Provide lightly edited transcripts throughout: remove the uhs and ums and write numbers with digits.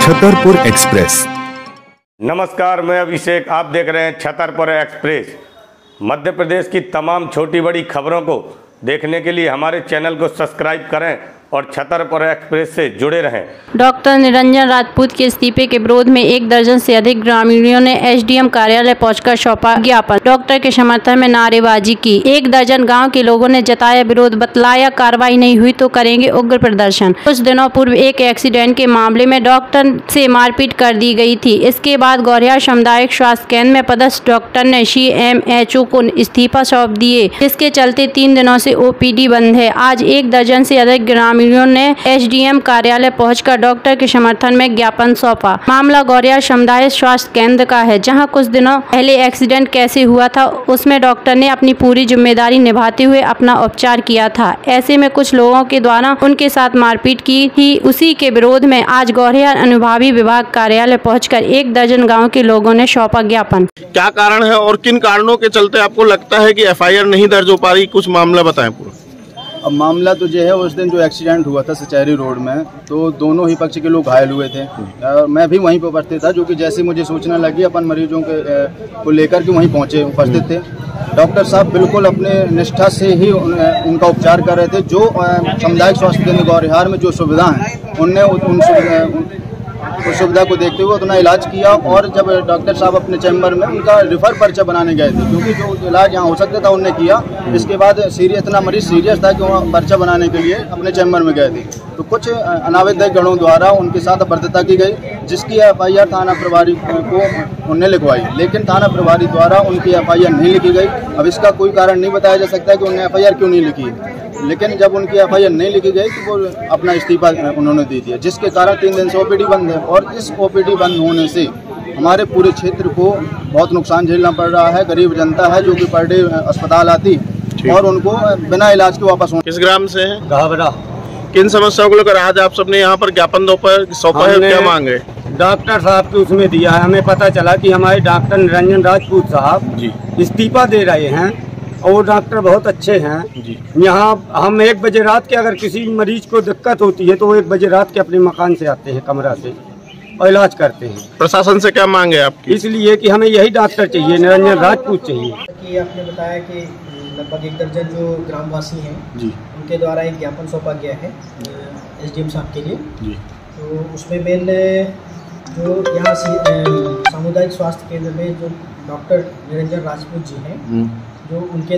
Chhatarpur express. नमस्कार, मैं अभिषेक। आप देख रहे हैं छतरपुर एक्सप्रेस। मध्य प्रदेश की तमाम छोटी बड़ी खबरों को देखने के लिए हमारे चैनल को सब्सक्राइब करें और छतरपुर एक्सप्रेस से जुड़े रहें। डॉक्टर निरंजन राजपूत के इस्तीफे के विरोध में 1 दर्जन से अधिक ग्रामीणों ने एसडीएम कार्यालय पहुंचकर सौंपा ज्ञापन। डॉक्टर के समर्थन में नारेबाजी की। 1 दर्जन गांव के लोगों ने जताया विरोध, बतलाया कार्रवाई नहीं हुई तो करेंगे उग्र प्रदर्शन। कुछ दिनों पूर्व एक एक्सीडेंट के मामले में डॉक्टर से मारपीट कर दी गई थी। इसके बाद गौरिया सामुदायिक स्वास्थ्य केंद्र में पदस्थ डॉक्टर ने CMHO को इस्तीफा सौंप दिए, जिसके चलते 3 दिनों से OPD बंद है। आज 1 दर्जन से अधिक ग्रामीणों ने एसडीएम कार्यालय पहुंचकर डॉक्टर के समर्थन में ज्ञापन सौंपा। मामला गौरिया सामुदायिक स्वास्थ्य केंद्र का है, जहां कुछ दिनों पहले एक्सीडेंट कैसे हुआ था उसमें डॉक्टर ने अपनी पूरी जिम्मेदारी निभाते हुए अपना उपचार किया था। ऐसे में कुछ लोगों के द्वारा उनके साथ मारपीट की थी। उसी के विरोध में आज गौरिया अनुभावी विभाग कार्यालय पहुंचकर 1 दर्जन गाँव के लोगों ने सौंपा ज्ञापन। क्या कारण है और किन कारणों के चलते आपको लगता है कि FIR नहीं दर्ज हो पा रही? कुछ मामला बताएं पूरा। अब मामला तो जो है, उस दिन जो एक्सीडेंट हुआ था सचेहरी रोड में, तो दोनों ही पक्ष के लोग घायल हुए थे। मैं भी वहीं पर उपस्थित था, जो कि जैसे मुझे सूचना लगी अपन मरीजों को लेकर के वहीं पहुंचे, उपस्थित थे। डॉक्टर साहब बिल्कुल अपने निष्ठा से ही उनका उपचार कर रहे थे। जो सामुदायिक स्वास्थ्य केंद्र गौरिहार में जो सुविधा है, उनने उस सुविधा को देखते हुए उतना इलाज किया। और जब डॉक्टर साहब अपने चैम्बर में उनका रिफर पर्चा बनाने गए थे, क्योंकि जो इलाज यहाँ हो सकता था उनने किया। इसके बाद इतना मरीज सीरियस था कि वहाँ पर्चा बनाने के लिए अपने चैम्बर में गए थे, तो कुछ अनावश्यक गणों द्वारा उनके साथ अपराधिता की गई, जिसकी FIR थाना प्रभारी को उनने लिखवाई। लेकिन थाना प्रभारी द्वारा उनकी FIR नहीं लिखी गई। अब इसका कोई कारण नहीं बताया जा सकता कि उन्हें FIR क्यों नहीं लिखी, लेकिन जब उनकी FIR नहीं लिखी गई तो वो अपना इस्तीफा उन्होंने दे दिया, जिसके कारण 3 दिन से OPD बंद है। और इस OPD बंद होने से हमारे पूरे क्षेत्र को बहुत नुकसान झेलना पड़ रहा है। गरीब जनता है जो कि पर डे अस्पताल आती और उनको बिना इलाज के वापस होना। किस ग्राम से है? घावरा। किन समस्याओं को लेकर आज आप सबने यहाँ पर ज्ञापन सौंपा है? क्या मांगे? डॉक्टर साहब के उसमें दिया है। हमें पता चला कि हमारे डॉक्टर निरंजन राजपूत साहब जी इस्तीफा दे रहे हैं और डॉक्टर बहुत अच्छे हैं जी। यहाँ हम 1 बजे रात के अगर किसी मरीज को दिक्कत होती है तो वो 1 बजे रात के अपने मकान से आते हैं, कमरा से, और इलाज करते हैं। प्रशासन से क्या मांगे आपकी? इसलिए कि हमें यही डॉक्टर चाहिए, निरंजन राजपूत चाहिए। कि आपने बताया कि लगभग 1 दर्जन जो ग्रामवासी हैं जी, उनके द्वारा एक ज्ञापन सौंपा गया है SDM साहब के लिए जी। तो उसमें मेन जो यहाँ सामुदायिक स्वास्थ्य केंद्र में जो डॉक्टर निरंजन राजपूत जी हैं, जो उनके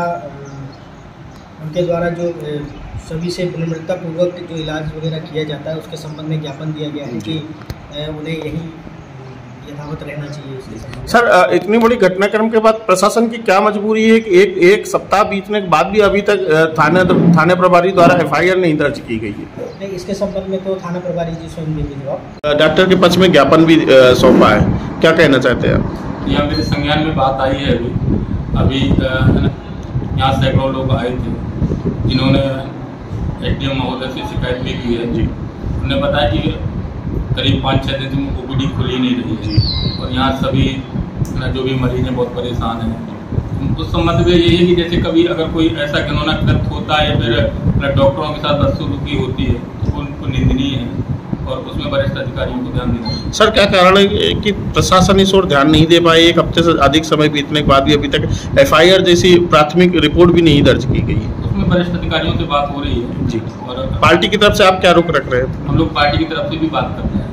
द्वारा जो सभी से विनम्रतापूर्वक जो इलाज वगैरह किया जाता है, उसके संबंध में ज्ञापन दिया गया है कि उन्हें यही यथावत रहना चाहिए। सर, इतनी बड़ी घटनाक्रम के बाद प्रशासन की क्या मजबूरी है कि एक सप्ताह बीतने के बाद भी अभी तक थाने प्रभारी द्वारा FIR नहीं दर्ज की गई है? नहीं, इसके संबंध में तो थाना प्रभारी जी स्वयं देंगे जवाब। डॉक्टर के पक्ष में ज्ञापन भी सौंपा है, क्या कहना चाहते हैं आप? यहाँ मेरे संज्ञान में बात आई है। अभी यहाँ सैकड़ों लोग आए थे जिन्होंने SDM महोदय से शिकायत भी की है जी। उन्होंने बताया कि करीब 5-6 दिन से OPD खुली नहीं रही है और यहाँ सभी जो भी मरीज हैं बहुत परेशान हैं। उस संबंध में यही है कि जैसे कभी अगर कोई ऐसा घिनौना कृत्य होता है या फिर डॉक्टरों के साथ बदसलूकी होती है तो उनको निंदनीय है और उसमें वरिष्ठ अधिकारियों को ध्यान देना है। सर, क्या कारण है कि प्रशासन इस ओर ध्यान नहीं दे पाए? 1 हफ्ते से अधिक समय बीतने के बाद भी अभी तक FIR जैसी प्राथमिक रिपोर्ट भी नहीं दर्ज की गई है। उसमें वरिष्ठ अधिकारियों से बात हो रही है जी। और पार्टी की तरफ से आप क्या रुख रख रहे हैं? हम लोग पार्टी की तरफ से भी बात कर रहे हैं।